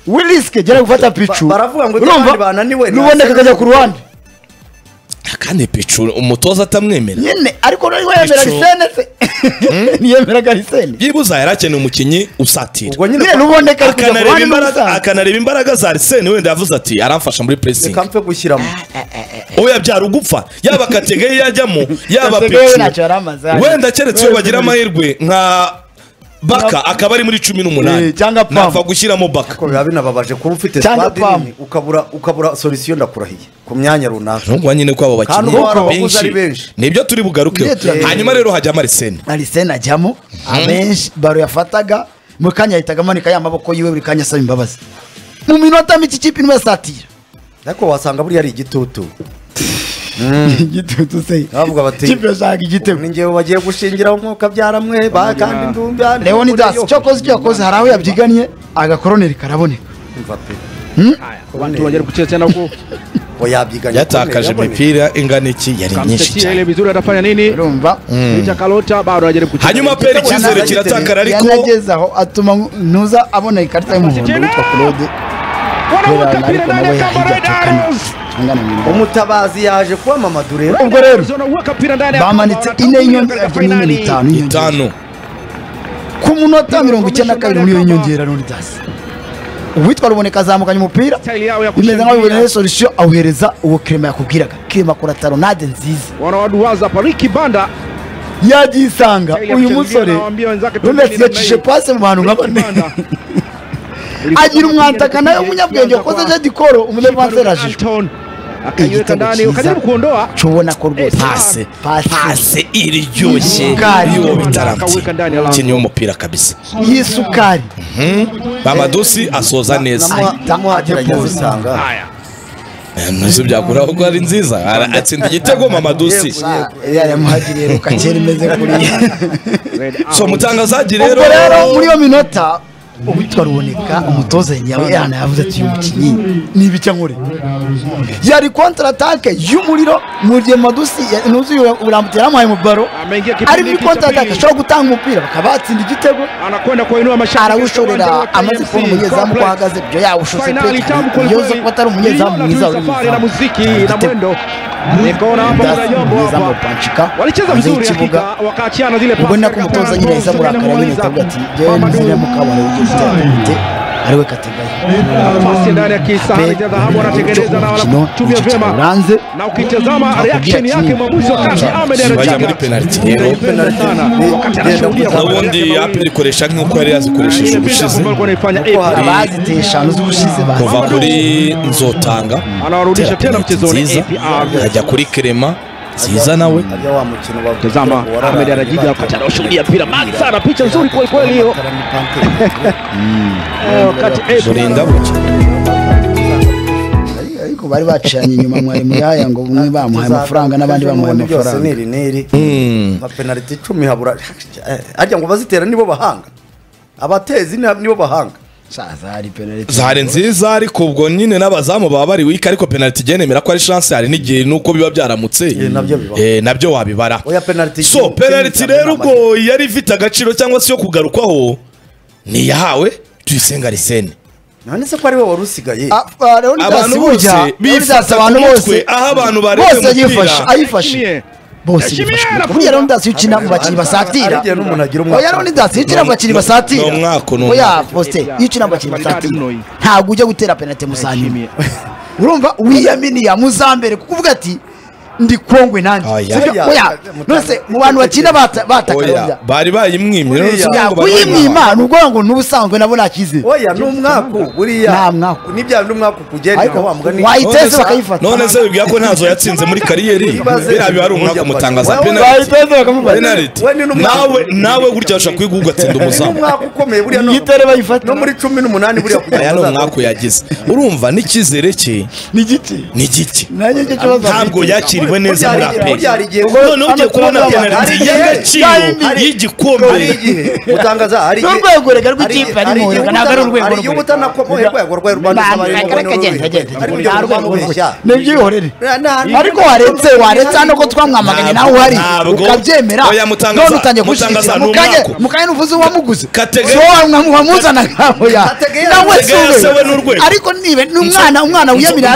Williske gera gufata Pichu baravuga ngo abandi bananiwe nuboneka kajya ku ruhande kandi Pichu umutoza atamwemera nyene ariko nari yemera Arsene se niyemera Arsene yibuza yarakeneye umukinyi usatira ubwo nyine nuboneka akanareba imbaraga za Arsene wenda yavuze ati aramfasha muri pressing kampe gushyiramo oya byara ugupfa yaba Kategeye yajyamo yaba Pichu wenda keretse iyo bagira amahirwe nka Baka akaba ari muri 18 napfa gushyiramo Baka ko biba binababaje kuba ufite squad nini ukabura solution ndakurahiye ku myanya runaka ngo nyine ko abo bakinyi benshi nibyo turi bugaruke hanyuma rero hajyamo Arsene ajyamo abenshi baro yafataga mu kanya yahitaga amanika ya maboko yiwe buri kanya asaba imbabazi mu minota mike ikipe imwe yasatira ariko wasanga buri ari igitutu igitutu se bavuga bati kipe yashaka igitego ninge bagiye gushingira umwuka byaramwe ba kandi ndumba Leonidas cyokoze hari aho yabyiganye agakoroneri karaboneka abantu bagera kucheza nako yabyiganye yatakaje imipira ingana iki yari nyinshi cyane ile vizuri atafanya nini urumva Peter Kalota bado agera kucheza hanyuma peri kizere kiratakara ariko yanagezaho atuma ntuza abona ikarita y'umuhondo witwa Claude umutabazi yaje kuba Mamadou rero ubwo rero bamanitse ine y'inyongera itanu ku munota 92 muri iyo nyongera Leonidas uwitwa Ruboneka azamukanye umupira bimeze nkaho biboneye solution awuhereza uwo Clement yakubwiraga Clement akora taronade nziza wanawaduwaza Pariki Banda yagisanga uyu musore Messi yacishe passe mu bantu nk'abane agira umwantaka nayo umunyabwenge wakoze je dikoro umudefansera ajishwe akayuka ndani ukajaribu kuondoa chobona ko rwose passe iryoshye yo bitaramye kinyo umupira kabisa yisukari Bamadusi asoza neza tamuhagerageza usanga nzi byakura ko ari nziza atsinda igitego Mamadusi yamuhagiriye rukakera imeze kuri so mutangazaji rero muri yo minota ubitwa Ruboneka umutoza yawe yana yavuze ati umukinyi nibica nkore yari counter attack y'umuriro mu gihe Madusi nuzuye urambutira amaye mu baro ari muri counter attack ashobora gutanga umupira bakabatsinda igitego anakwenda kuinua mashaka arawushorera amaze kubona umunyezamu ko ahagaze byo yawushose pe yozo ko atari umunyezamu mwiza na muziki na mwendo nikona hapo mnayombo hapa walicheza vizuri hakika wakaachiana zile pasi ubona ko umutoza nyine yisa murakara nyine tavuga ati je nzira mukabana ugite ariwe Kategeye pasi ndani ya kisahani cha dhahabu anatengeneza na wanatumia vyema na ukitazama reaction yake mwamuzi wakati Ahmed anajaga muri penalty rero wakati anashuhudia ubundi apikoresha nk'uko yari yazikoresheje ubushize abazitesha n'uzubushize kuva kuri Nzotanga anawarudisha tena mchezoni ajya kuri Clement Ziza nawe ajya wa mukino wa tazama Ahmed anajiga wakati anashuhudia mpira mazi sana picha nzuri kweli kweli hiyo wakati Burinda buke ariko bari bacanye inyuma mwari muyaya ngo umwe bamuhaye amafaranga n'abandi bamuhaye amafaranga ma penalty 10 habura ajya ngo bazitera nibo bahanga abatezi nibo bahanga Zari penalty zari nziza ariko ubwo nyine n'abazamu baba bari wika ariko penalty genemera ko ari chance hari n'igihe nuko biba byaramutse nabyo wabibara so penalty rero ubwo yari ifite agaciro cyangwa se yo kugarukwaho ni yahawe Tuyisenga Arsene none se ko ari wowe warusigaye abantu bose bifata abantu bose aho abantu bari bose ayifashe bose bifashe Leonidas ukina mu bakinyi basatira oya Leonidas ukina mu bakinyi basatira oya poste ukina mu bakinyi basatira ntabwo ujya gutera penalty musanyuma urumva wiyamini ya muzambere kuvuga ati ndi kongwe nandi oya nose mu bantu bakina batakaronda bari bayimwimye uyimwima nubwo ngo nubusanzwe nabo nakize oya numwako buriya nta mwako nibya numwako kugenda wamugani wayiteze bakayifata none se bibwiye ko ntazo yatsinze muri kariyeri birabi ari umwaka mutangaza penalty nawe gutya ashaka kwiguga atsinda umuzamu umwako ukomeye buriya no yitere bayifata no muri 18 buriya kujya no mwako yagize urumva n'ikizere cye ni giti ni giti nanjye cyo kibazo ntabwo yakiri yamerewe neza muri aperi none ugiye kubona penaliti y'agaciro y'igikombe utangaza hari urwego rega rw'ikipe ari mu rwego ntabwo ari urwego rwego utanakomoye urwego rwa Rwanda n'ibyihorere ariko waretse hano ko twamwamaganye nawe uhari ukabyemera none utangiye gushyigikira mukanya nuvuze uwamuguze so wamuzana nk'aho ya nawe sube ariko nibe n'umwana wiyamira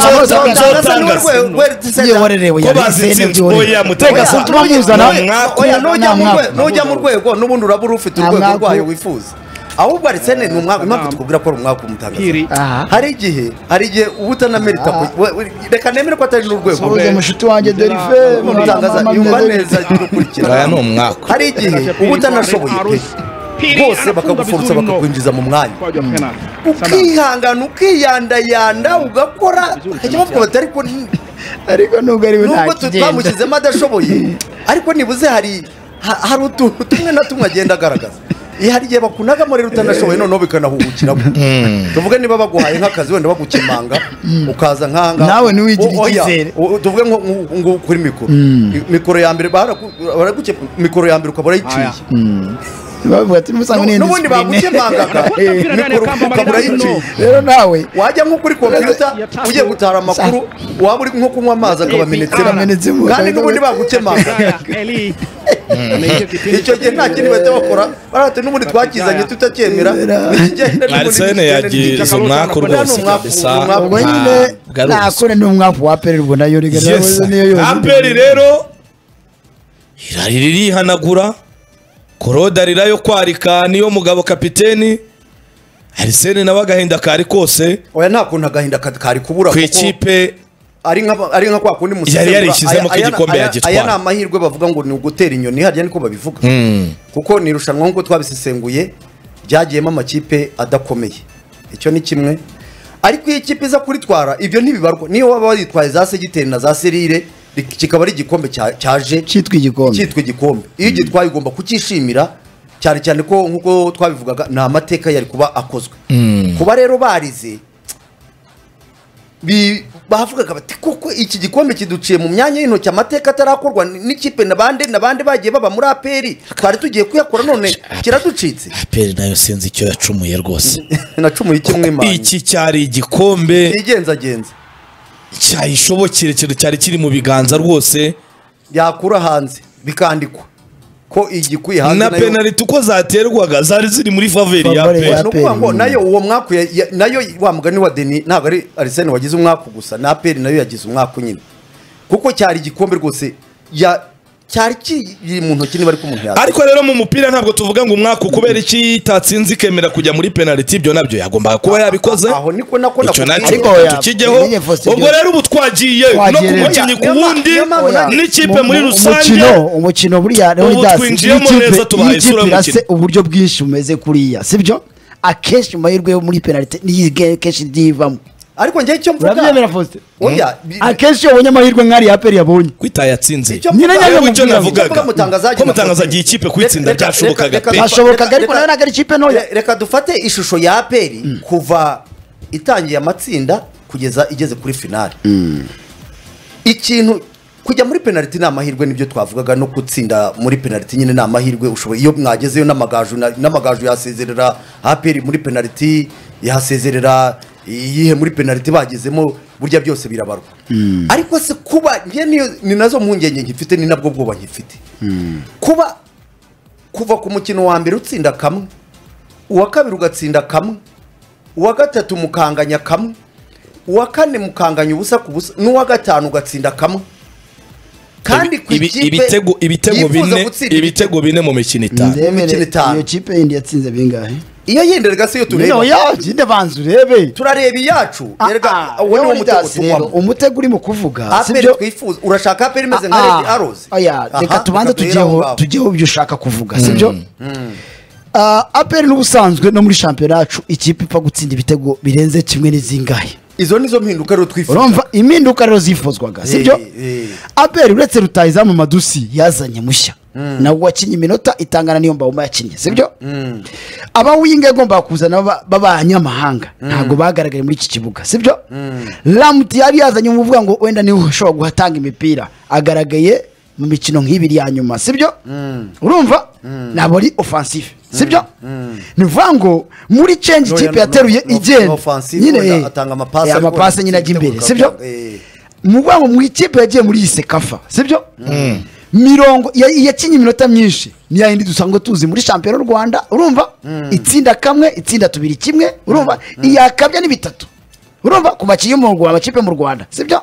yihorerewe yabisene tumamuzana nujya mu rwego n'ubundi urabura ufite urwego rwayo wifuza ahubwo Arsene ni umwaka impamvu tukubwira ko ari umwaka umutangaza hari igihe uba utanamerita reka nemere ko atari n'urwego soze mushuti wanjye Derife umutangaza yumva neza gukurikira aya ni umwaka hari igihe uba utanashoboye bose bakaguforsa bakakwinjiza mu mwanya ukihangana ukiyandayanda ugakora bakajya bavuga bati ariko nubwo ari we nubwo twamushyizemo adashoboye ariko nibuze hari utuntu tumwe na tumwe agenda agaragaza hari igihe bakunagamo rero utanashoboye noneho bikanahubukira tuvuge niba baguhaye nk'akazi wenda bagukemanga ukaza nk'ahangaha nawe ntiwigire icyizere tuvuge ngo kuri mikoro ya mbere mikoro ya mbere ukaba urayiciye bavuga ati n'ubusanzwe n'ubundi bagukemangaga mikoro ukaba urayiciye rero nawe wajya nko kuri kompiyuta ugiye gutara amakuru waba uri nko kunywa amazi akabamenetsemo kandi n'ubundi bagukemanga icyo gihe nta kindi bahita bakora barahate n'ubundi twakizanye tutacyemera Arsene yagize umwaka rwose kabisa ubwo nyine nakore n'umwaka wa aperi ubona yo niyo aperi rero irihanagura Korode arira yo kwarika niyo mugabo kapiteni Arsene nawe agahinda kari kose oya nta kuntu agahinda kari kubura ku ikipe ari nka kwa kundi musembura yari yarishyizemo ko igikombe yagitwara aya ni amahirwe bavuga ngo ni ugutera inyoni harya niko babivuga kuko ni irushanwa nk'uko twabisesenguye byagiyemo amakipe adakomeye icyo ni kimwe ariko iyo ikipe iza kuritwara ibyo ntibibarwa niyo waba wayitwaye za segiteri na za serire kikaba ari igikombe cyaje cyitwa igikombe iyo ugitwaye ugomba kucyishimira cyane cyane ko nk'uko twabivugaga ni amateka yari kuba akozwe kuba rero barize bavugaga bati kuko iki gikombe kiduciye mu myanya y'intoki amateka atarakorwa n'ikipe nabande bagiye baba muri aperi twari tugiye kuyakora none kiraducitse aperi nayo sinzi icyo yacumuye rwose nacumuye ikimwimanye iki cyari igikombe igenzagenza cyayishobokere cyari kiri mu biganza rwose yakura hanze bikandikwa ko igikuye hanze na penalty uko zaterwaga zari ziri muri faveri ya aperi nukuvuga ngo nayo uwo mwaka nayo wa mugani wa Deni ntabwo ari Arsene wagize umwaka gusa na aperi nayo yagize umwaka nyine kuko cyari igikombe rwose cyari kiri mu ntoki niba ari ko umuntu yaza ariko rero mu mupira ntabwo tuvuga ngo umwaka kubera iki tatsinze ikemera kujya muri penalty ibyo nabyo yagombaga kuba yabikoze aho niko nako ariko tukijeho ubwo rero ubu twagiye no kumukinnyi ku wundi n'ikipe muri rusange umukino buriya twinjiyemo neza tubaye isura y'umukino uburyo bwinshi bumeze kuriya sibyo akenshi amahirwe yo muri penalty niyi kenshi ndivamo ariko njye icyo mvuga urabyemera Faustin akenshi ubonye amahirwe nk'ari ya aperi yabonye kwita yatsinze icyo navugaga ko mutangaza agiye ikipe kwitsinda byashobokaga byashobokaga ariko nayo nagari ikipe ntoya reka dufate ishusho ya aperi kuva itangiye amatsinda kugeza igeze kuri finale ikintu kujya muri penalty ni amahirwe nibyo twavugaga no gutsinda muri penalty nyine ni amahirwe ushoboye iyo mwagezeyo n'amagaju yasezerera aperi muri penalty yasezerera iyihe muri penalty bagezemo burya byose birabarwa ariko se kuba ni nazo mpungenge nkifite ni nabwo bwoba nkifite kuva ku mukino wa mbere utsinda kamwe uwa kabiri ugatsinda kamwe uwa gatatu mukanganya kamwe uwa kane mukanganya ubusa ku busa n'uwa gatanu ugatsinda kamwe kandi ku ikipe ibitego bine mu mikino itanu iyo kipe yindi yatsinze bingahe iyo yenderega se yo tureba no yaginde banzu rebe turareba iyacu yerega wowe wo mutego tumwamo umutego uri mu kuvuga sibyo twifuza urashaka aperi imeze nka Red Arrows reka tubanze tujeho ibyo ushaka kuvuga sibyo aperi n'ubusanzwe no muri shampiyona yacu ikipe ipfa gutsinda ibitego birenze kimwe n'izingahe izo nizo mpinduka rero twifuza urumva impinduka rero zifuzwaga sibyo aperi uretse rutahizamu Madusi yazanye mushya nawe wakinnye iminota itangana niyo Mbawoma yakinnye sibyo aba winga agomba kuzana b'abanyamahanga ntabwo bagaragaye muri iki kibuga sibyo Lamuti yari yazanye umuvuga ngo wenda niwe ushobora guhatanga imipira agaragaye mu mikino nk'ibiri ya nyuma sibyo urumva nabo ari offensive sibyo nivuga ngo muri change ikipe yateruye igenda nyine atanga amapasi nyine ajya imbere sibyo muvuga ngo mu ikipe yagiye muri Sekafa sibyo mirongo yakinye iminota myinshi ni yindi dusanga tuzi muri champion y'u Rwanda urumva itsinda kamwe itsinda tubiri kimwe urumva iyakabya ni bitatu urumva ku makipe mu Rwanda amakipe mu Rwanda sibyo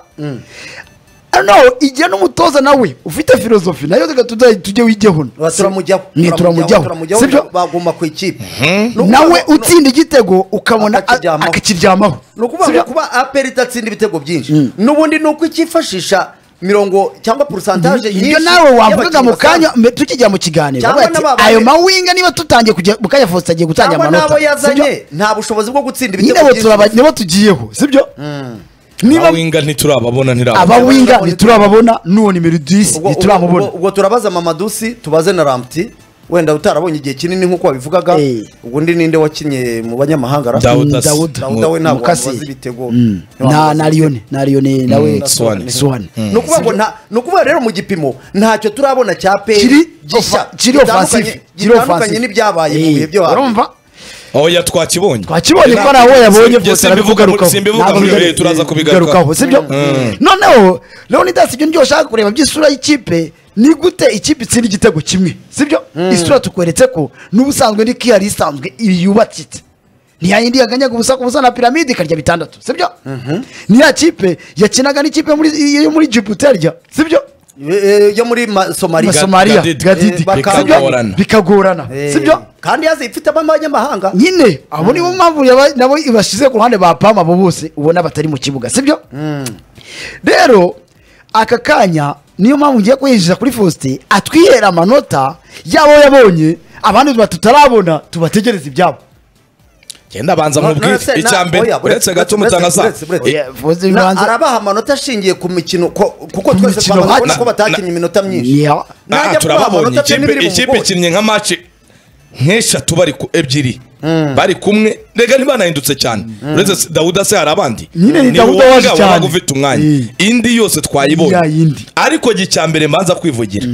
no igihe n'umutoza nawe ufite filozofi nayo tujye wigeho turamujyaho sibyo bagomba ku ikipe nawe utsinda igitego ukabona akakiryamaho no kuba aperi itatsinda ibitego byinshi n'ubundi nuko ikifashisha mirongo cyangwa pourcentage iyo nawe wavuga mu kanya tukijya mu kiganiro ayo mawinga niba tutangiye kujya mu kanya Faustin agiye gutangira amanota nabo yazanye nta bushobozi bwo gutsinda ibitego byinshi nibo tugiyeho sibyo niba winga ntiturababona abawinga ntiturababona n'uwo nimero 10 ntiturababona ubwo turabaza Mamadusi tubaze na Ramti wenda utarabonye igihe kinini nkuko wabivugaga ubwo ndi ninde wakinye mu banyamahanga Dawuda we ntabwo wazi ibitego na Lione nawe Swan no kuvuga rero mu gipimo ntacyo turabona cya kiri offensive gitandukanye n'ibyabaye mu bihe byo urumva oya twakibonye ko nawe yabonye byose simbivuga turaza kubigarukaho sibyo noneho Leonidas ibyo ndio shaka kureba by'isura y'ikipe ni gute ikipe itsinda igitego kimwe sibyo isura tukweretse ko n'ubusanzwe ni kiyari isanzwe yubatse ni yindi yaganyaga ubusa na piramide karya bitandatu sibyo ni ya kipe yakinaga n'ikipe muri Djibouti sibyo yo muri Somalia Gadidi bikagorana sibyo kandi yaze ifite abanyamahanga nyine abo nibo mpamvu nabo ibashize ku ruhande ba Pama abo bose ubona batari mu kibuga sibyo rero aka kanya niyo mpamvu ngiye kwinjiza kuri Faustin atwihera amanota yabo yabonye abandi tutarabona tubategereza ibyabo genda banza mubwire icyambere uretse gato mutangaza arabaha amanota ashingiye ku mikino kuko twese twabona ko batakinye iminota myinshi turababonye ikipe ikinnye nka match nk'eshatu bari ebyiri bari kumwe rega ntibanahindutse cyane uretse Dawuda se hari abandi ni Dawuda waje cyane ufite umwanya indi yose twayibonye ariko gicyambere mbanza kwivugira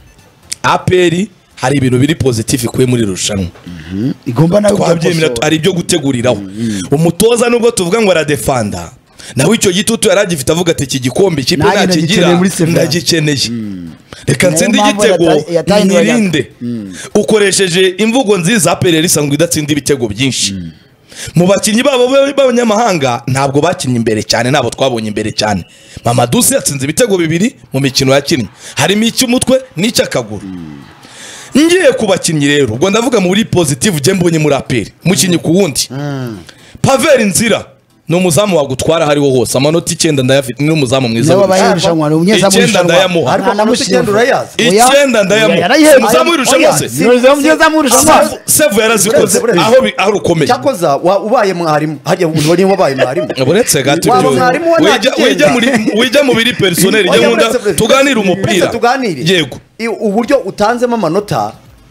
APR hari ibintu biri positive kwe muri rushanwa igomba nayo twabyemera ari byo guteguriraho umutoza nubwo tuvuga ngo aradefanda nawe icyo gitutu yaragifite avuga ati iki gikombe ikipe nakigira ndagikeneye reka nsinde igitego nirinde ukoresheje imvugo nziza APR isanzwe idatsinda ibitego byinshi mu bakinnyi babo b'abanyamahanga ntabwo bakinnye imbere cyane nabo twabonye imbere cyane Mamadusi yatsinze ibitego bibiri mu mikino yakinnye harimo icy'umutwe n'icy'akaguru ngiye ku bakinnyi rero ubwo ndavuga muri positive je mbonye muri APR mukinnyi ku wundi Pavel Nzira no muzamu wagutwara hariho hose amanota 9 ndayafite ni umuzamu mwiza w'irushanwa ni umunyezamu w'irushanwa ariko amanota 9 urayazi 9 ndayamuha umuzamu w'irushanwa se umunyezamu w'irushanwa save yarazikoze aho rukomeye cyakoza ubaye mwarimu hajya ubonye wabaye mwarimu uretse gato wijya mu biri personnel je nkunda tuganira umupira yego uburyo utanzemo amanota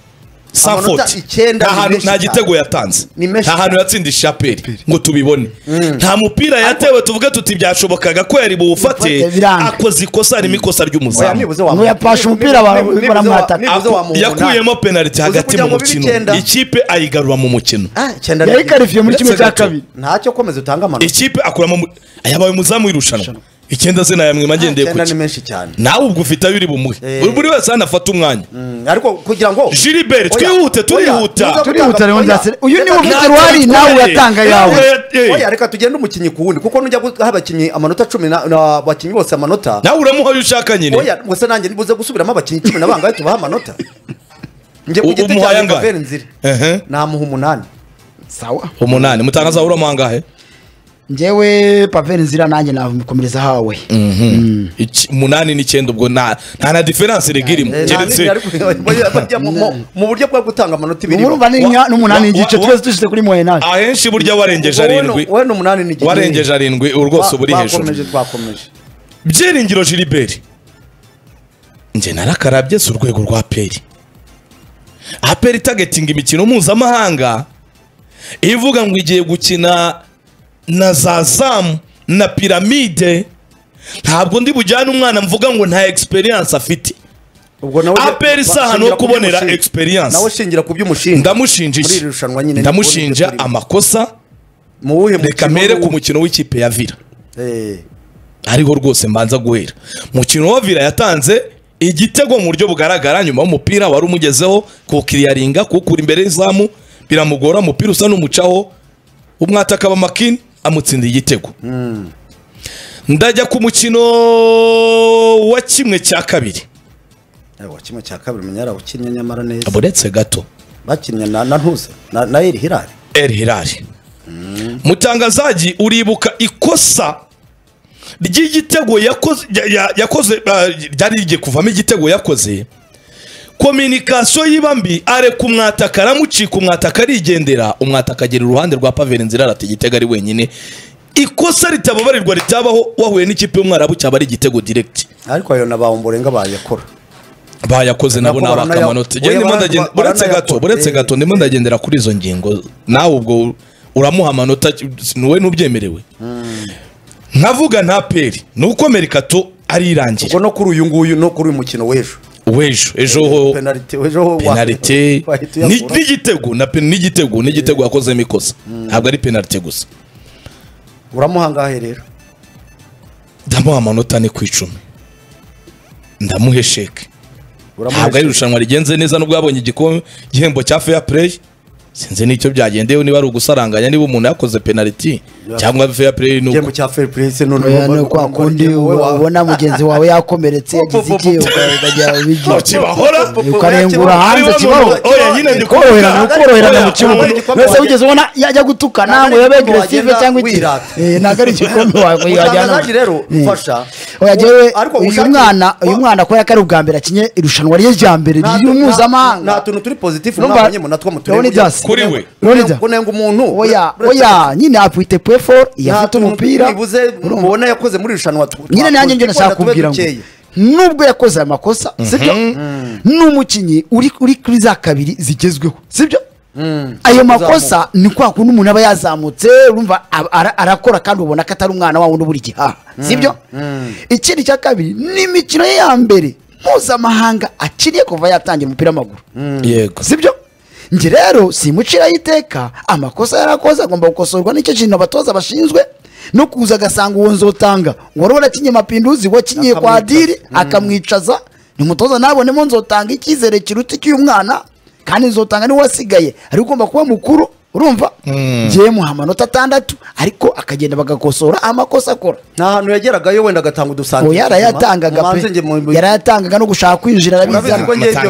nta gitego yatanze nta hantu yatsindisha APR ngo tubibone nta mupira yatewe tuvuge tuti byashobokaga ko yari buwufate akoze ikosa harimo ikosa ry'umuzamu ngo yapasha umupira baramwataka yakuyemo penalty hagati mu mukino ikipe ayigarura mu mukino yari karifiye muri kimwe cya kabiri ntacyo komeza utanga amanota ikipe akuramo yabaye umuzamu w'irushanwa icyenda se nayamwe magendeye ku cyane menshi cyane nawe ubwo ufite abiri bumuhe buri wese anafata umwanya ariko kugira ngo Gilbert twihuta rero ndase uyu ni ufite ruhari nawe yatanga yawe oya reka tugende umukinyi ku wundi kuko nujya abakinyi amanota 10 n'abakinyi bose amanota nawe uramuha ushaka nyine oya gusa nanjye nibuze gusubiramo abakinyi 10 nabangaye tubaha amanota nje kugiti cya Pavel Nzira namuha 8 sawa 8 mutangaza uramuha angahe njewe Pavel Nzira nanjye namukomereza hawe 8 9 ubwo nta na difference regirimo keretse mu buryo bwo gutanga amanota 2 urumva ni n'8 igice twese dushite kuri moyenage ahenshi burya warengeje 7 we n'8 n'igice warengeje 7 urwose buri hejuru twakomeje Byiringiro Gilbert nje narakarabye su urwego rwa APR. APR targeting imikino mpuzamahanga ivuga ngo igiye gukina na Zazam na Pyramide, ntabwo ndi bujyane umwana mvuga ngo nta experience afite. APR isaha no kubonera experience. Nawe shingira ku by'umushinga. Ndamushinja amakosa mu wuhe reka mere ku mukino w'ikipe ya Villa. Ariho rwose mbanza guhera. Mukino wa Villa yatanze igitego mu buryo bugaragara nyuma y'umupira wari umugezeho ku clearinga kukura imbere y'izamu biramugora, umupira usa n'umucaho umwataka ba Makin amutsinda igitego. Ndajya ku mukino wa kimwe cya kabiri. Wa kimwe cya kabiri menyara ukinnye nyamara neza. Aburetse gato. Bakinnye na Ntuze na El Hilal. El Hilal. Mutangazaji uribuka ikosa ry'igitego yakoze ryari rigiye kuvamo igitego yakoze. Communication y'ibambi are kumwataka aramucika, umwataka arigendera, umwataka agera uruhande rwa Paveri Nzira ati igitego ari wenyine. Ikosa ritababarirwa ritabaho wahuye n'ikipe y'umwarabu cyaba ari igitego direct. Ariko ayo nabawumborenga bayakora. Bayakoze nabo n'abakamanota. Buretse gato ndimo ndagendera kuri izo ngingo. Nawe ubwo uramuha amanota niwe n'ubyemerewe. Nkavuga nta APR nuko Mercato ari irangira. Ubwo no kuri uyu nguyu no kuri uyu mukino ejo penalty n'igitego yakozemo ikosa. Ntabwo ari penalty gusa. Uramuhangahe rero? Ndamuha amanota ni ku 10. Ndamuhe sheke. Ntabwo ari irushanwa rigenze neza nubwo yabonye igihembo cya fair play. Sinze nicyo byagendewe niba ari ugusaranganya niba umuntu yakoze penalty cyangwa fair play nuko igihembo cya fair play se none kwa kundi ubona mugenzi wawe yakomeretse yagize iki ukajya ubijya kibahora ukarengura hanze kibaho. Oya nyine ndikorohera mu kibuga wese ugeze ubona yajya gutukana ngo yabe aggressive cyangwa iki nagari igikombe wawe yajyana rero fasha. Oya jewe uyu mwana ko yakari ubwa mbere akinye irushanwa rye mbere y'umuzamahanga. Nta tuntu turi positive nabanye mu natwo muturebe kuri we kunenga umuntu. Oya nyine apwite P4 yafite umupira ubona yakoze muri irushanwa. Nyine nanjye nje nashaka kubwira ngo nubwo yakoze amakosa sibyo n'umukinyi uri kuri za kabiri zigezweho sibyo. Ayo makosa ni kwa kundi umuntu aba yazamutse urumva arakora kandi ubona ko atari umwana wa wundi buri gihaha sibyo. Ikindi cya kabiri ni imikino ye ya mbere mpuzamahanga akiriye kuva yatangira umupira w'amaguru. Yego sibyo. Nje rero simucira yiteka amakosa yarakoze agomba gukosorwa n'icyo kintu abatoza bashinzwe no kuza gasanga uwo nzotanga wari warakinye Mapinduzi wakinye kwa Diri akamwicaza ni mutoza nabonemo nzotanga ikizere kiruti cy'umwana kandi nzotanga ni wasigaye ari ugomba kuba mukuru urumva. Ngiye mu amanota 6 ariko akagenda bagakosora amakosa akora. Nta hantu yageragayo wenda gatanga udusanzwe. Yarayatangaga yarayatangaga no gushaka kwinjira arabizana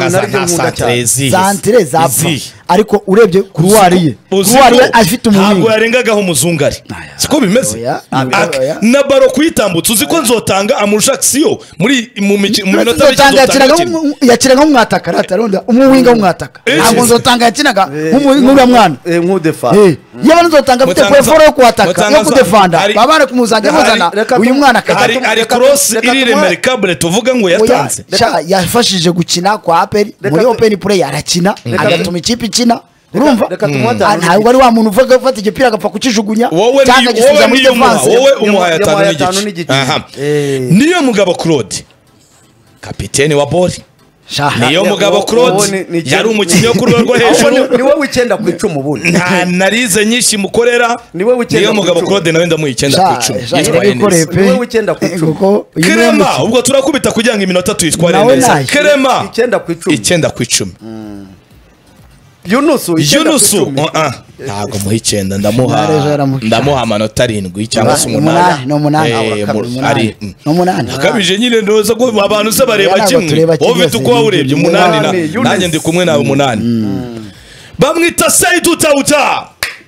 santre zapfa. Ariko urebye kuruwariye afite umuhinga ntabwo yarengagaho umuzungari siko bimeze na baro kwitambutsa uziko nzotanga amurusha action muri mu minota yakiraga umwataka rataronda umuhinga w'umwataka ntabwo nzotanga yakinaga nk'uriya mwana yaba nzotanga afite P4 yo kwataka no kudefanda babare kumuzanja muzana uyu mwana ari cross iri remarkable tuvuga ngo yatanze yafashije gukina kwa APR muri open play arakina agatuma ikipe ikina urumva. Ntabwo ari wa muntu uvuga ufata igipira agapfa kukijugunya cyangwa gisubiza muri defense. Wowe umuhaya 5 n'igice. Niyo Mugabo Claude kapiteni wa Bori. Niyo Mugabo Claude yari umukinnyi wo kurwego rwo hejuru. Niwe w'ikenda ku 10 ubundi. Narize nyinshi mukorera. Niyo Mugabo Claude nawe ndamuha 9 ku 10. Niwe w'ikenda ku 10. Krema ubwo turakubita kugira ngo iminota tuyitware neza. Krema 9 ku 10. Yunusu ntabwo muha 9 ndamuha amanota 7 cyangwa se 8 akabije nyine ndoza ko abantu se bareba kimwe ufite uko urebye 8 nanjye ndi kumwe nawe 8 bamwita Seydou Daouda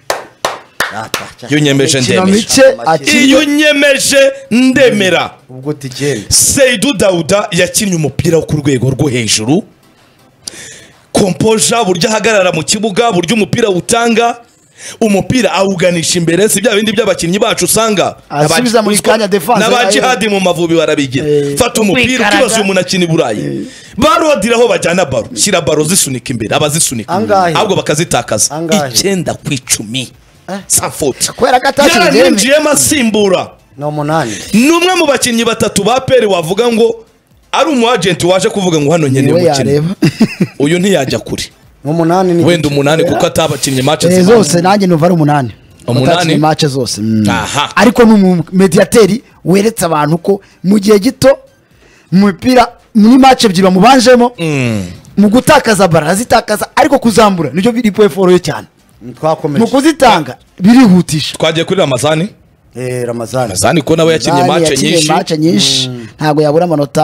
yunyemeje ndemera Seydou Daouda yakinnye umupira wo ku rwego rwo hejuru kompoja buryo ahagarara mu kibuga buryo umupira utanga umupira awuganisha imbere si bya bindi by'abakinnyi bacu usanga asubiza muri kanya defense n'abajihadi mu Mavubi barabigira fata umupira ukibaza umuntu akina i Burayi barodiraho bajyana baro shyira baro zisunika imbere abazisunika ahubwo bakazitakaza 9-10 Sanford kwera gatatu yarinjiyemo asimbura no munani numwe mu bakinnyi batatu ba peri wavuga ngo ari umu agent waje kuvuga ngo hano nyene mukino uyu ntiyajya kuri mu munani ni wenda umunani kuko atabakinnye match zose nanjye numva ari umunani match zose ariko mu mediateri weretse abantu ko mu gihe gito umupira muri match ebyiri bamubanjemo mu gutakaza barazitakaza ariko kuzambura nibyo biri point cyane twakomeje mu kuzitanga birihutisha twagiye kuri Ramazani ko nawe yakinnye match nyinshi ntago yabura amanota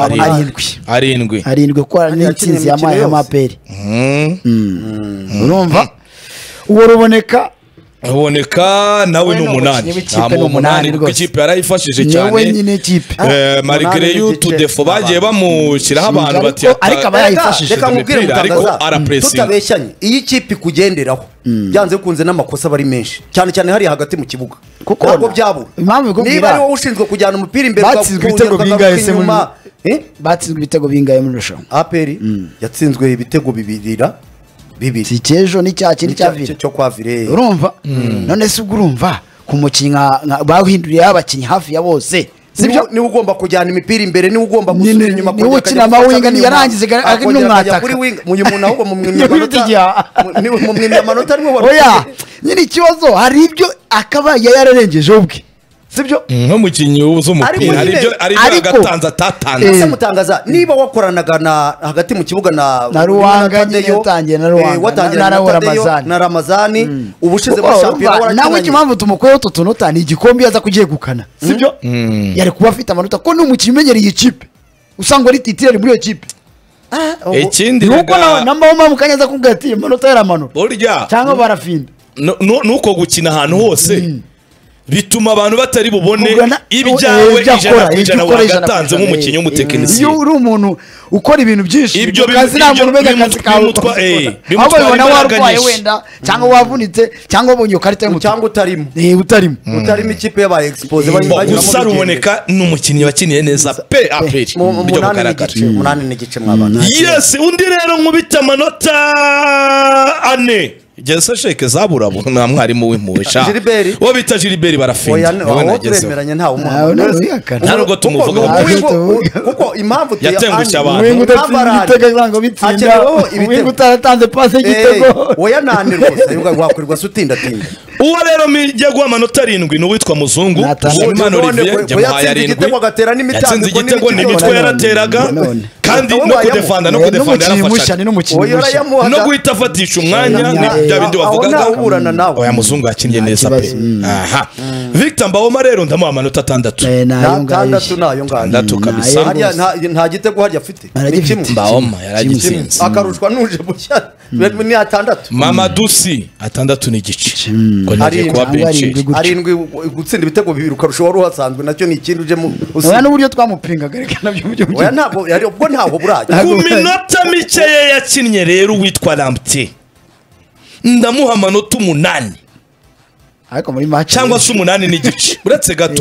7 ko n'itsinzi ya maperi urumva uwo ruboneka nawe ni umunani kuko ikipe yarayifashije cyane malgré yutu defo bagiye bamushyiraho abantu bati ariko aba yayifashije reka mubwire tutabeshyanye iyi kipe kugenderaho byanze kunze n'amakosa bari menshi cyane hari hagati mu kibuga ntabwo byabura niba ari wowe ushinzwe kujyana umupira imbere batsinzwe ibitego bingahe muri rushanwa APR yatsinzwe ibitego bibiri si cyejo ni cyakindi cyavire cyo kwavire urumva none se urumva ku mukinnyi bahinduriye abakinnyi hafi ya bose sibyo ni ugomba kujyana imipira imbere ni ugomba gusubira inyuma ni ukina amawinga ni yarangize n'umwataka uyu muntu ahubwo mu mwimya amanota arimo oya nyine ikibazo hari ibyo akaba yararengeje ubwe sibyo nk'umukinnyi w'umupira ari byo agatanza atatanze ese mutangaza niba wakoranaga na hagati mu kibuga na Ruwanga yatangiye na Ruwanga na Ramazani ubushize bwa shampiyona nawe impamvu tumukoyeho tutunota ni igikombe yaza kugiye gukana sibyo yari kuba afite amanota ko n'umukinnyi umenyereye ikipe usanga ari titireri muri iyo kipe ikindi nuko namba woma mukanyaza kugati amanota yaramanura burya cyangwa barafinda nuko gukina ahantu hose bituma abantu batari bubone ibyawe ijana wagatanze nk'umukinnyi w'umutekinisiye iyo uri umuntu ukora ibintu byinshi kazi nta muntu umenya akazi kawe ahubwo bibona warwaye wenda cyangwa wavunitse cyangwa wabonye iyo karita y'umutuku cyangwa utarimo ikipe yabaye expose gusa Ruboneka ni umukinnyi wakiniye neza pe aperi buryo bugaragara 8 mwabana yes undi rero nkubita amanota 4 Jesse Sheke zabura na mwarimu w'impuhesha wo bita Gilbert barafinda wowe nagezemeranye nta umuhanga ntabwo tumuvuga kuko impamvu yatengushye abantu ibitego bitsinda uwingu utaratanze pase y'igitego oya nane rwose wakwirirwa sutinda uwo rero mijye guha amanota 7 n'uwitwa Muzungu Imana Olivier jamuhaye 7 yatsinze igitego n'imitwe yarateraga kandi no kudefanda yarafasha no guhita afatisha umwanya bya bindi wavugaga uburana nawe oya Muzungu yakinnye neza pe aha Victor Mbawoma rero ndamuha amanota 6 nayo ngayo kabisa nta gitego harya afite Mbawoma yaragitsinze akarushwa nuje bushya ni 6 Mamadusi 6 n'igice ko nagiye kuba benshi 7 gutsinda ibitego bibiri ukarusha wari uhasanzwe nacyo ni ikindi uje mu oya n'uburyo twamupingaga reka nabyo byo oya ntabwo yari ubwo ntaho burajya ku minota mike yakinnye rero witwa Lamptey ndamuha amanota 8 ariko muri match cyangwa se 8 n'igice uretse gato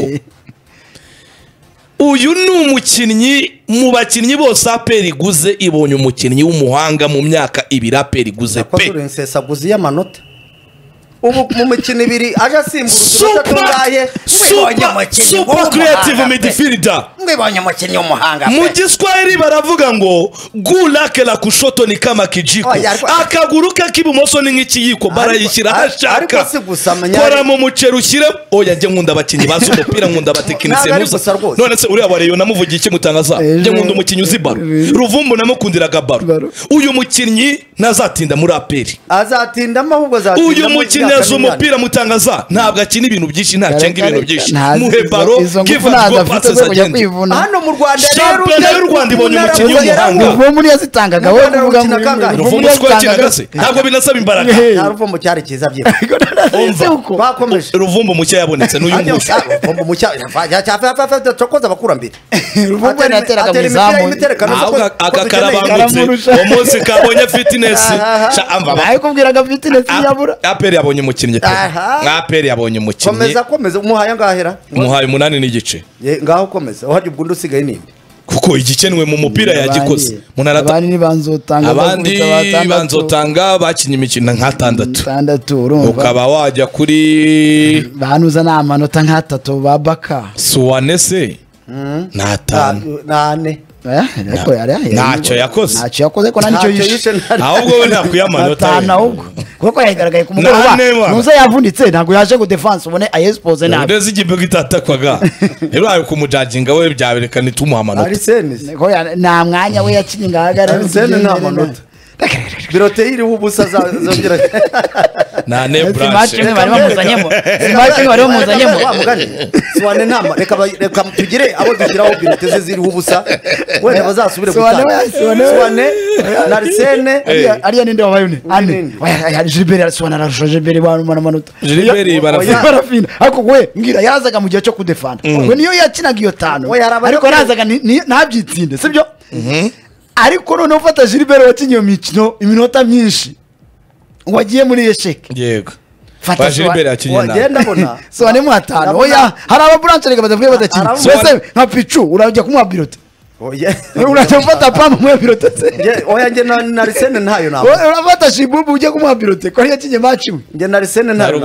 uyu ni umukinnyi mu bakinnyi bose APR iguze ibonye umukinnyi w'umuhanga mu myaka 2 APR iguze pe aguze y'amanota ubu mu mikino 2 aje asimbura utungaye super creative midfielder mwibonye umukinnyi w'umuhanga mu Giswahili baravuga ngo gulake la kushoto ni kama kijiko akaguru ke k'ibumoso ni nk'ikiyiko barayishyira hashaka kora mu mucero ushyire oya njye nkunda abakinnyi bazi umupira nkunda abatekinisiye muza none se uriya bareyo namuvugiye iki mutangaza njye nkunda umukinnyi uzi baro Ruvumbu namukundiraga baro uyu mukinnyi ntazatinda muri APR azatindamo ahubwo azatinda uyu mukinnyi azi umupira mutangaza ntabwo akina ibintu byinshi ntacenga ibintu byinshi muhe baro give us go passes agenda baramuvuna hano mu Rwanda shampiyona y'u Rwanda ibonye umukinnyi w'umuhanga Ruvumu niyo yazitangaga wowe kuvuga ngo Ruvumu siko yakinaga se ntabwo binasaba imbaraga nta Ruvumbu cyari cyiza byiza bakomeje Ruvumbu mucya yabonetse n'uyu munsi Ruvumbu mucya cyakoze abakurambere Ruvumbu yateraga mu izamu akakarabangutse umunsi kabonye fitness nayo kubwiraga fitness yabura aperi yabonye umukinnyi aperi yabonye umukinnyi komeza umuhaye ngahera umuhaye 8 n'igice ngaho komeza uhajya ubwo usigaye nini kuko igikenewe mu mupira yagikoze abandi banzotanga bakinye imikino nka 6 urumva ukaba wajya kuri banuza n'amanota nka 3 babaka Suwane se na 5 ntacyo yakoze ko nicyo yishe ahubwo we ntakuyamanota ahubwo kuko yagaragaye ku mugoroba nuza yavunitse ntabwo yaje ngo defense ubone ayespose nabi ndeze igipe gitatakwaga rero ayo kumujajinga we byaberekana itumuha amanota Arsene nta mwanya we yakinye ngahagara Arsene nta manota birote iriho ubusa zongera na nebranche match bari bamuzanyemo wa mugani Suwane ntama reka tugire abo dushyiraho birote ziriho ubusa wenda bazasubire gutanga Suwane na Arsene ariya ninde wabayune ane Gilbert Suwane ararusha Gilbert barumana amanota Gilbert barafina ariko we ngira yazaga mu gihe cyo kudefanda we niyo yakinaga iyo 5 ariko yarazaga ntabyitsinde sibyo ariko none ufata Gilbert wakinye iyo mikino iminota myinshi wagiye muri esheke yego fata Gilbert yakinye na wagenda bona Suwane mu 5 oya hari aba branch reka badavuye badakina mbese nka Pichu urajya kumwa birote oya urajya ufata pamba mu birote oya nge na Arsene ntayo nabo urafata Shibubu ujye kumwa birote ko yakinye match we nge na Arsene ntayo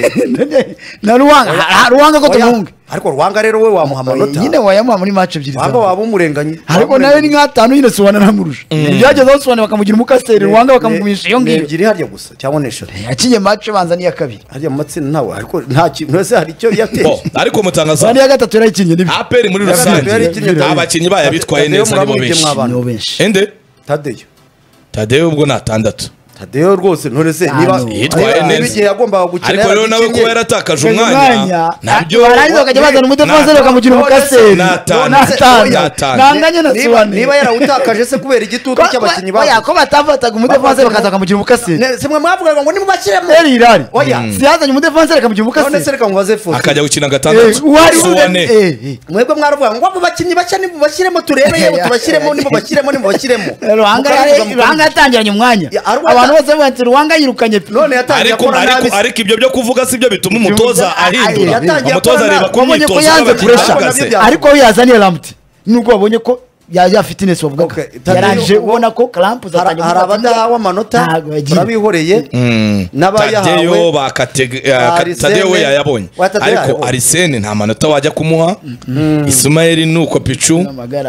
na Ruwanga ko tumuhunga ariko Ruwanga rero we wamuha amanota nyine wayamuha muri match ebyiri Ruwanga waba umurenganye ariko nawe ni nka 5 nyine Suwane aramurusha byagezeho Suwane bakamugira umukaseri Ruwanga bakamugumisha iyo ngiyo ebyiri harya gusa cyangwa neshatu yakinye match banza ni ya kabiri harya mu matsinda ntawe ariko nta kintu wese hari icyo yateye ariko mutangaza Suwane ya gatatu yarakinye nibi aperi muri rusange abakinyi baya bitwaye neza nibo benshi ende Tadeyo ubwo na 6 Tadeyo rwose nturese niba yitwaye neza igihe yagombaga gukina ariko rero nawe ko yaratakaje umwanya nabyo barangiza bakajya bazana umudefanse bakamugira umukaseri nanganye na Suwane niba yarawutakaje se kubera igitutu cy'abakinnyi babo oya ko batafataga umudefanse bakaza bakamugira umukaseri semwe mwavugaga ngo nimubashyiremo Hilary oya siyazanye umudefanse bakamugira umukaseri none se reka mubaze Faustin akajya gukina 6 Suwane mwebwe mwaravuga ngo abakinnyi bashya nimubashyiremo turebe yewe tubashyiremo nimubashyiremo Ruhanga yatangiranye umwanya abantu bose bati Ruwanga yirukanye none yatangiye ariko ibyo byo kuvuga sibyo bituma umutoza ahindura umutoza areba ko umwitozo ariko yazaniye Lamptey nuko wabonye ko ya fitness wavuga yaranje ubona ko cramp zatangiye hari abadahawe amanota barabihoreye n'abayahawe Tadeyo Tadeyo we yayabonye ariko Arsene nta manota wajya kumuha Ismael nuko Pichu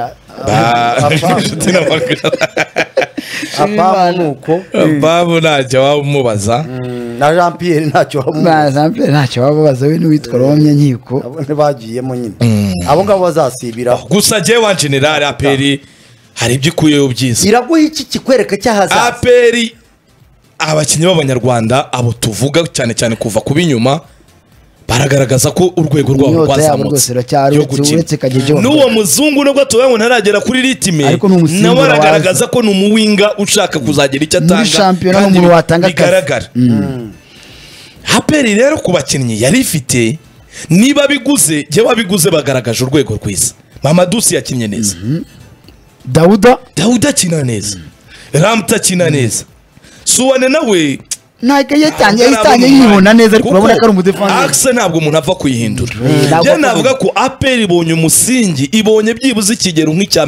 babu ntacyo wamubaza na Jean Pierre ntacyo wamubaza we n'uwitwa Romye nkiko abo bagiyemo nyine abo ngabo bazasibira gusa je wa general aperi hari ibyikuyeyo byiza iraguha iki kikwereka cyahazaza aperi abakinnyi b'abanyarwanda abo tuvuga cyane cyane kuva ku binyuma baragaragaza ko urwego rwabo rwazamutse n'uwo muzungu nubwo tubaye ntaragera kuri ritime nawe aragaragaza ko ni umuwinga ushaka kuzagira icyo atanga kandi bigaragara aperi rero ku bakinnyi yari ifite niba biguze jye wabiguze bagaragaje urwego rwiza Mamadusi yakinnye neza Dauda akina neza Lamptey akina neza Suwane nawe ntabwo yitanye yibona neza ariko urabona ko ari umudefanse Axe ntabwo umuntu apfa kuyihindura njye navuga ko aperi ibonye umusingi ibonye byibuze ikigero nk'icya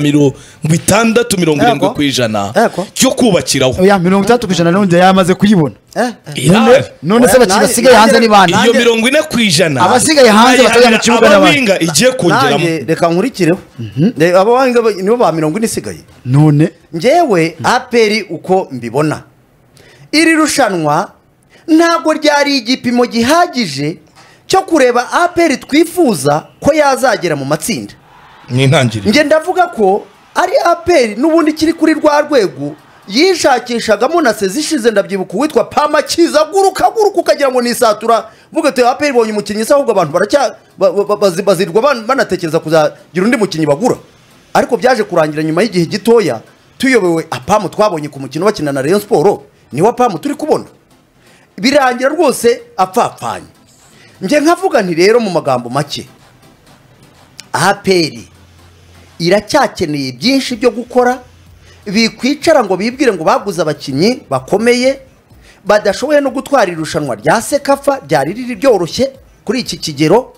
60-70% cyo kubakiraho oya 60% none yamaze kuyibona none se basigaye hanze ni bana iyo 40% abasigaye hanze batajya mu kibuga n'abawinga igiye kongeramo reka nkurikireho abawinga nibo ba 40 isigaye none njyewe aperi uko mbibona iri rushanwa ntabwo ryari igipimo gihagije cyo kureba aperi twifuza ko yazagera mu matsinda ni intangiriro nge ndavuga ko ari aperi n'ubundi kiri kuri rwa rwego yishakishagamo na sezi ishize ndabyibuka uwitwa Pama Kiza guruka ukagira ngo nisatura vuga ati APR ibonye umukinnyi se ahubwo abantu bazirwa banatekereza kuzagira undi mukinnyi bagura ariko byaje kurangira nyuma y'igihe gitoya tuyobewe Apamu twabonye ku mukino bakina na Rayon Sport niwe Apamu turi kubona birangira rwose apfapfanye nje nkavuga nti rero mu magambo make APR iracyakeneye byinshi byo gukora bikwicara ngo bibwire ngo baguze abakinnyi bakomeye badashoboye no gutwara irushanwa rya Sekafa ryari riri byoroshye kuri iki kigero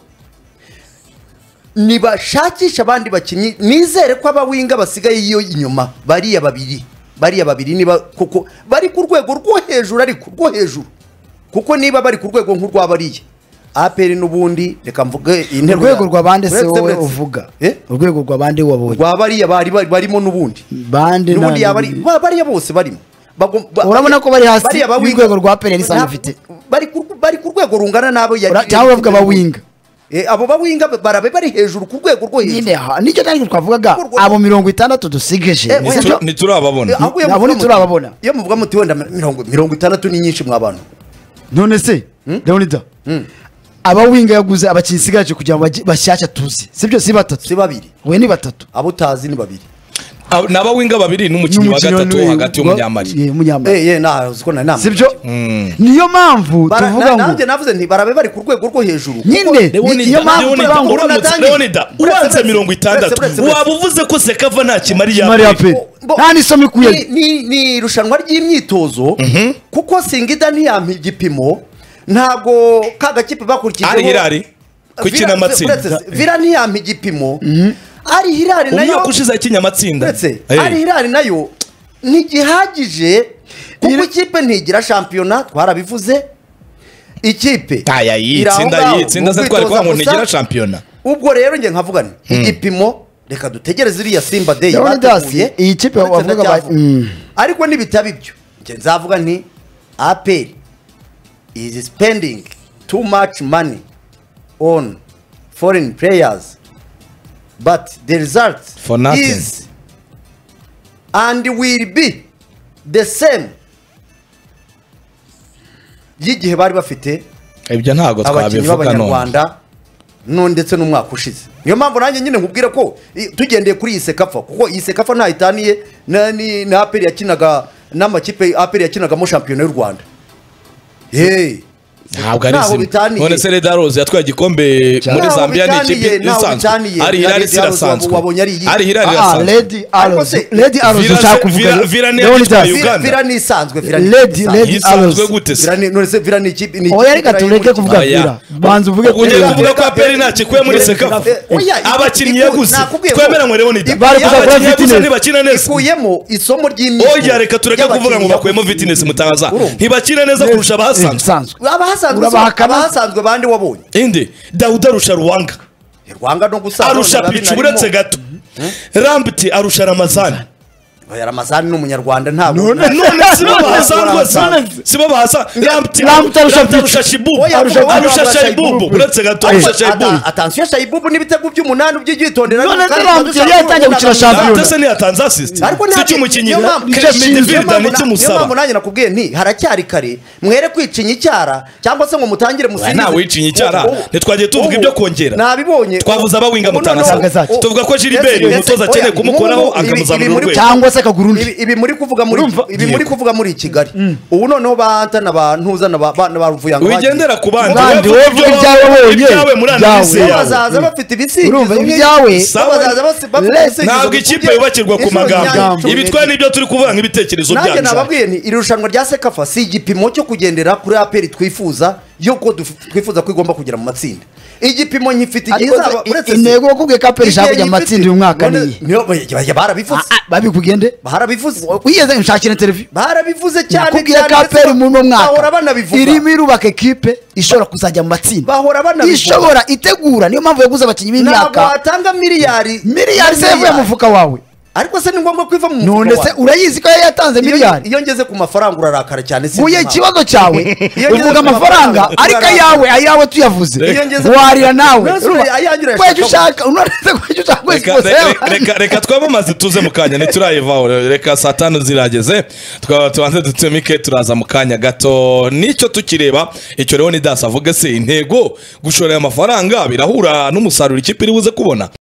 nibashakisha abandi bakinnyi nizere ko abawinga basigaye iyo inyuma bariya babiri niba kuko bari ku rwego rwo hejuru ariko rwo hejuru kuko niba bari ku rwego nk'urwabariye APR n'ubundi reka mvuge urwego rw'abande se wowe uvuga urwego rw'abande wabonye rwabariya barimo n'ubundi n'ubundi bariya bose barimo urabona ko bari hasi y'urwego rwa APR risanzwe afite bari ku rwego rungana nabo cyangwa bavuga abawinga abo bawinga bari hejuru ku rwego rwo hejuru nicyo kandi twavugaga abo 60 dusigeje ntiturababona abo ntiturababona iyo muvuga muti wenda 60 ni nyinshi mw'abantu none se Leonida abawinga yaguze abakinnyi sigaje kugira ngo bashyashya tuzi sibyo si batatu si babiri we ni batatu abo tazi ni babiri n'abawinga babiri n'umukinnyi wa gatatu hagati y'umunyamari naziko na nama sibyo niyo mpamvu tuvuga ngo nanjye navuze nti barabe ku rwego rwo hejuru nyine niyo mpamvu Leonida uranze 60 waba uvuze ko Sekafa nta kimari yape nta nisomo ikuye ni irushanwa ry'imyitozo kuko Singida ntiyampa igipimo ntago kagakipe bakurikije Hilali kukina amatsinda Vira ntiyampa igipimo ari Hilali nayo umwaka ushize akinya amatsinda ari Hilali nayo ntigihagije kuko ikipe ntigira shampiyona twarabivuze ikipe yitsinda se twari kwa ngo ntigira shampiyona ubwo rero nge nkavuga nti igipimo reka dutegereze iriya Simba Day batuye iyi kipe wavuga ariko nibitaba ibyo nge nzavuga nti APR is spending too much money on foreign players but the result is and will be the same y'igihe bari bafite ibyo ntago twabivuga none ndetse n'umwaka ushize niyo mpamvu nanjye nyine nkubwira ko tugendeye kuri iyi Sekafa kuko iyi Sekafa ntayitaniye na APR yakinaga n'amakipe APR yakinagamo shampiyona y'u Rwanda ntabwo ari zimwe none se Red Arrows yatwaye igikombe muri Zambia ni ikipe isanzwe ari Hilali sirasanzwe ari Hilali irasanzwe Red Arrows ushaka kuvuga Vira ni Uganda Vira ni isanzwe Red Arrows gute se none se Vira ni ikipe ni oya reka tureke kuvuga Vira banza uvuge ko APR nta kikuye muri Sekafa abakinnyi yaguze twemera ngo Leonida bari kuza fitness ntibakina neza ikuyemo isomo ry'imyitozo oya reka tureke kuvuga ngo bakuyemo fitness mutangaza ntibakina neza kurusha abasanzwe abasanzwe bandi wabonye inde Dawuda arusha Ruwanga no gusa arusha Pichu uretse gato Rambiti arusha Ramazani Ramazani n'umunyarwanda ntabwo none sibo bahasa Rambiti arusha Shibubu arusha Shibubu uretse gato arusha Shibubu attention Shibubu n'ibitego by'umunani by'igitondera none Rambiti yatangiye gukina shampiyona ndetse ni yatanze assist si umukinnyi midfielder ni kimusaba nanjye nakubwiye nti haracyari kare mwere kwicinye icyara cyangwa se ngo mutangire musinze nawe wicinye icyara ntitwagiye tuvuga ibyo kongera nabibonye twavuza abawinga mutanga tuvuga ko Gilbert umutoza akeneye kumukoraho akamuzamura urwego cyangwa se akaguru ibi muri kuvuga muri Kigali ubu noneho bantana abantu n'abavuyanga wigendera ku bandi wowe ibyawe muri analize yawe bazaza bafite ibisigizo urumva ibyawe ntabwo ikipe yubakirwa ku magambo ibitwa nibyo turi kuvuga nk'ibitekerezo byacu nanjye nababwiye nti iri rushanwa rya Sekafa si igipimo cyo kugendera kuri APR twifuza twifuza ko igomba kugera mu matsinda igipimo nyifite igizaba uretse intego bakubwiye ko APR ishaka kujya mu matsinda uyu mwaka niyo barabivuze babikugende barabivuze wigeze nshakira interview barabivuze cyane nakubwiye ko APR mu mwaka irimo irubaka equipe ishobora kuzajya mu matsinda bahora banabivuga ishobora itegura niyo mpamvu yaguze abakinnyi b'imyaka ntabwo watanga miliyari se yavuye mu mufuka wawe ariko se ni ngombwa kwiva mu mufuka none se urayizi ko yatanze miliyari iyo ngeze ku mafaranga urarakara cyane se uye ikibazo cyawe uvuga amafaranga ariko ayawe tuyavuze warira nawe kweje ushaka unaretse kweje ushaka reka twabamaze tuze mu kanya ntiturayivaho reka saa 5 zirageze tubanze dutumike turaza mu kanya gato nicyo tukireba icyo rero ni dasa avuga se intego gushorera amafaranga birahura n'umusaruro ikipe iri buze kubona.